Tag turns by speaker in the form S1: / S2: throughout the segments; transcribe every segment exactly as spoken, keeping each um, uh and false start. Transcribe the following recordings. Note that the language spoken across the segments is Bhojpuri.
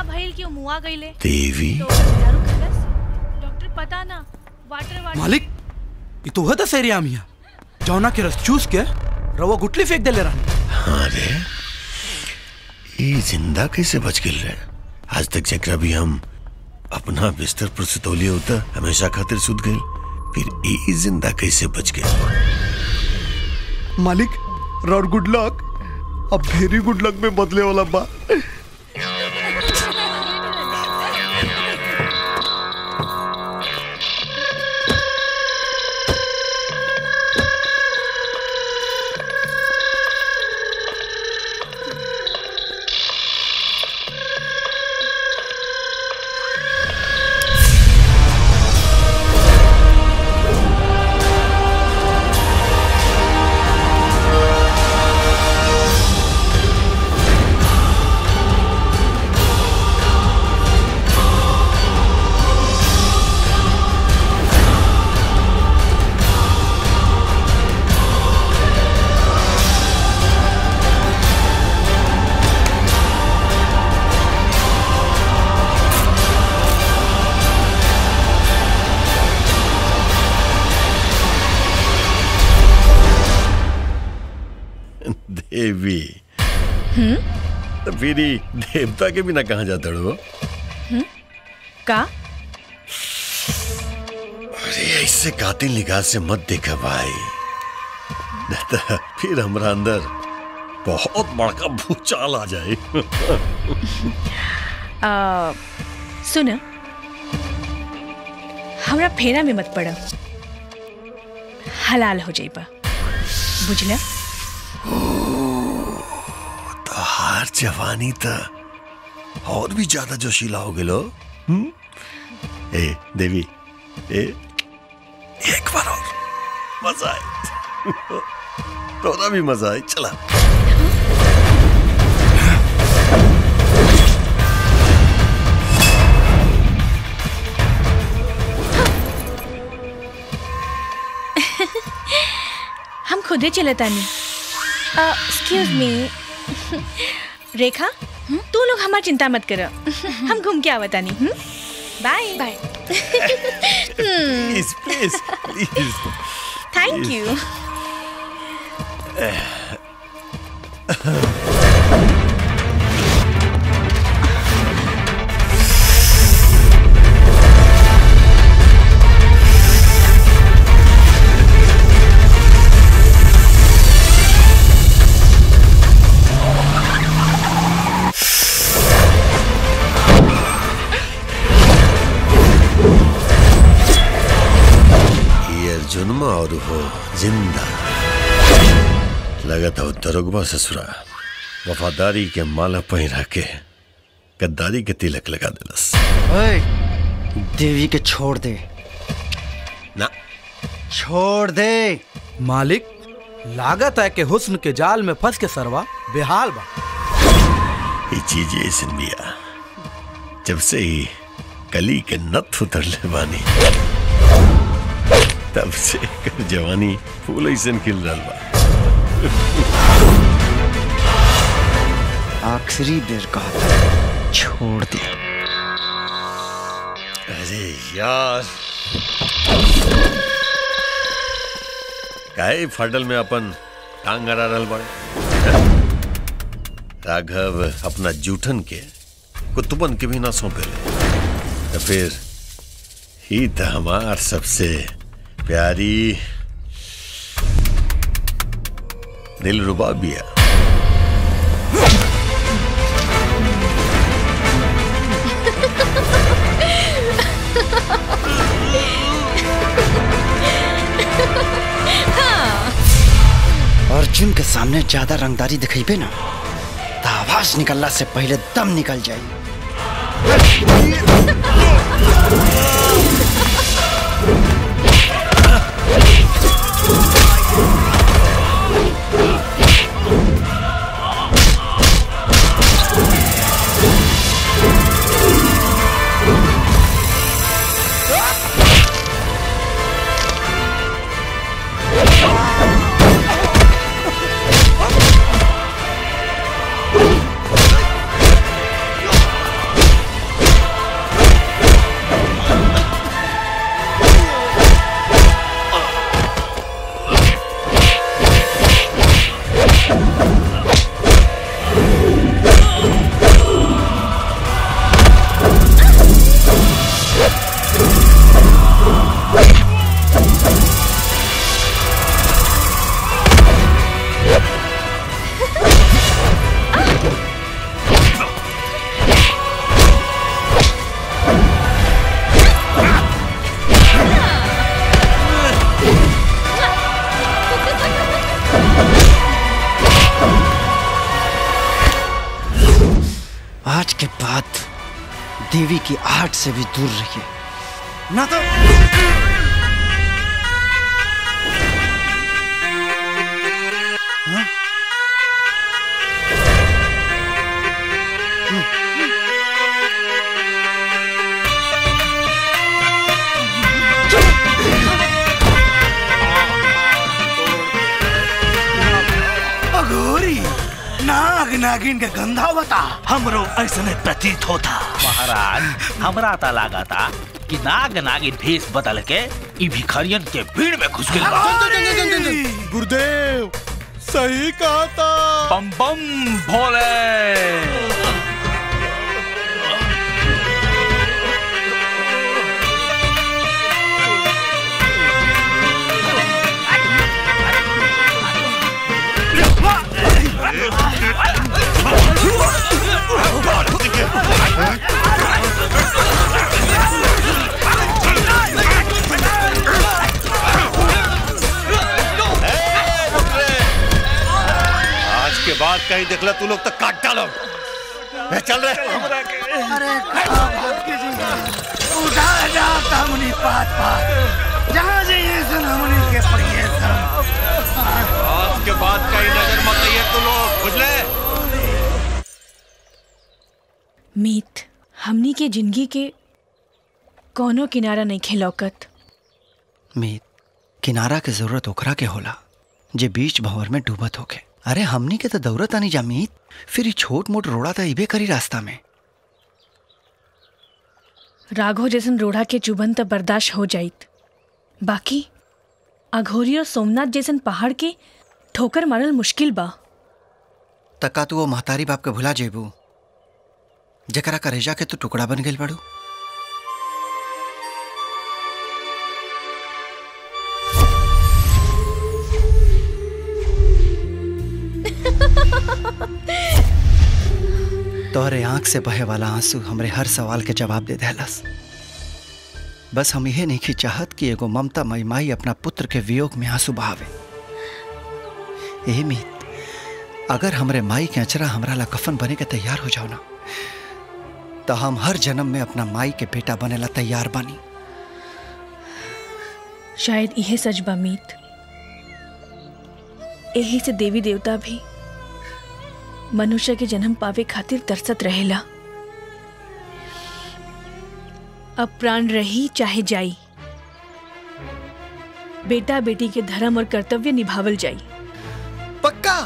S1: भइल क्यों मुआ गईले
S2: देवी
S1: तो दारू खलस डॉक्टर पता ना वाटर वाटर
S3: मालिक ये तो है दशहरिया मिया जौना के रस चूस के रवा गुटली फेंक दे ले रहा।
S2: हाँ रे ये जिंदा कैसे बच गिल रहे आज तक जकरा भी हम अपना बिस्तर पर सुतौलिए होता हमेशा खातिर सुत गए फिर ये जिंदा कैसे बच गए।
S4: मालिक रॉड गुड लक अब वेरी गुड लक में बदले वाला बा।
S2: देवी तो फिर देवता के बिना कहाँ जाता हो
S1: का
S2: अरे ऐसे कातिल निगाह से मत देखा भाई तो फिर हमारा अंदर बहुत बड़का भूचाल आ जाए।
S1: आ, सुन हमरा फेरा में मत पड़ा हलाल हो जाइबा बुझला।
S2: तो हार जवानी तो और भी ज्यादा जोशीला हो गए ए देवी ए एक बार और मजा आए तोरा भी मजा आए चला।
S1: हम खुदे चलता नहीं। एक्सक्यूज मी रेखा तू लोग हमारी चिंता मत करो हम घूम के आवता नहीं। Bye bye
S2: please please please
S1: thank you.
S2: जुन्म और हो जिंदा लगा था दरोगबा ससुरा वफादारी के माला पहिरा के गद्दारी के तिलक लगा दिलस।
S5: देवी के छोड़ दे
S2: ना
S5: छोड़ दे
S3: मालिक लागत है कि हुस्न के जाल में फंस के सरवा बेहाल बा।
S2: ये चीज ऐसी बिया जब से ही कली के नथ उतर ले बानी तब से कर जवानी फूल ऐसन खिल रहा बा।
S5: आखिरी बेर कहा था छोड़ दे।
S2: अरे यार काहे फाटल में अपन टांग अड़ा रहल बड़े। राघव अपना जूठन के कुतुबन के भी ना सौंपे तो फिर ही तो हमार सबसे प्यारी दिलरुबा बिया।
S5: अर्जुन के सामने ज्यादा रंगदारी दिखेबे ना तो आवाज निकलना से पहले दम निकल जाए। आज के बाद देवी की आहट से भी दूर रहिए, ना तो हाँ?
S3: अघोरी नाग नागिन के गंधा बता
S6: हमरो ऐसने प्रतीत होता। महाराज हमरा ता लागा था कि नाग नागिन भेष बदल के ई भिखारियन के भीड़ में घुस गए।
S4: गुरुदेव सही कहा था।
S6: बम बम भोले।
S2: आज के बाद कहीं देख लो तू लोग तो काट डालो। चल रहे
S3: अरे उठा जाता मुनि पात पात जहाँ जाइए सुन मुनि के पहिए
S2: आज के बाद कहीं नजर मत आइए तू लोग, बुझले?
S1: मीत हमनी के जिंदगी के कोनो किनारा नहीं खिलौकत।
S5: मीत किनारा के जरूरत ओकरा के होला जे बीच भंवर में डूबत होके। अरे हमनी के तो दौरत आनी जा मीत, फिर छोट मोट रोड़ा तो इबे करी रास्ता में।
S1: राघव जैसन रोड़ा के चुभन तो बर्दाश्त हो जाइत, बाकी अघोरी और सोमनाथ जैसन पहाड़ के ठोकर मारल मुश्किल बा।
S5: तका तू वो महतारी बाप के भुला जेबू जकरा करेजा के तू टुकड़ा बन गेल बड़ू। तोहरे आंख से बहे वाला आंसू हमरे हर सवाल के जवाब दे देहलस। बस हम यह नहीं चाहत कि एगो ममता मई माई अपना पुत्र के वियोग में आंसू बहावे। यही मीत, अगर हमरे माई के अचरा हमरा ला कफन बने के तैयार हो जाओ ना, तो हम हर जन्म में अपना माई के बेटा बने ला तैयार बानी।
S1: शायद यह सच बा मीत, यही से देवी देवता भी मनुष्य के जन्म पावे खातिर तरसत रहेला। अब प्राण रही चाहे जाई, बेटा बेटी के धर्म और कर्तव्य निभावल जाई।
S5: पक्का?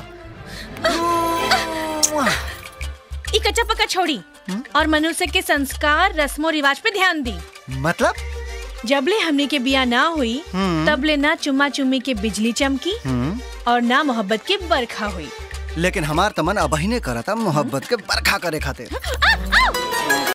S1: ई कच्चा पक्का छोड़ी और मनुष्य के संस्कार रस्मों रिवाज पे ध्यान दी।
S5: मतलब
S1: जबले हमने के बिया ना हुई तबले ना चुम्मा चुम्मी के बिजली चमकी और ना मोहब्बत के बरखा हुई।
S5: लेकिन हमार तमन अबहिने करता मोहब्बत के बरखा करे खातिर।